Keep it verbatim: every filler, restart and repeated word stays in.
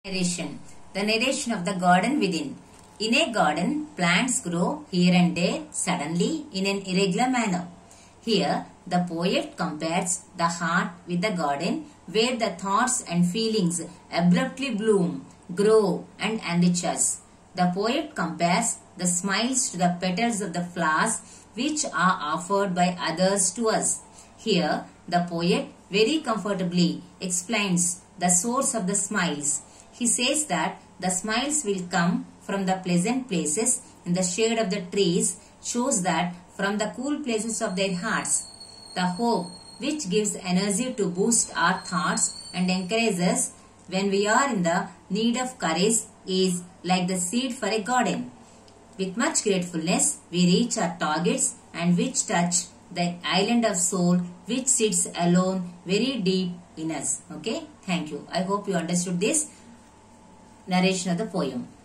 Narration. The narration of the garden within. In a garden, plants grow here and there suddenly in an irregular manner. Here, the poet compares the heart with the garden where the thoughts and feelings abruptly bloom, grow and enrich us. The poet compares the smiles to the petals of the flowers which are offered by others to us. Here, the poet very comfortably explains the source of the smiles. He says that the smiles will come from the pleasant places in the shade of the trees, shows that from the cool places of their hearts. The hope which gives energy to boost our thoughts and encourages us when we are in the need of courage is like the seed for a garden. With much gratefulness, we reach our targets and which touch the island of soul which sits alone very deep in us. Okay, thank you. I hope you understood this narration of the poem.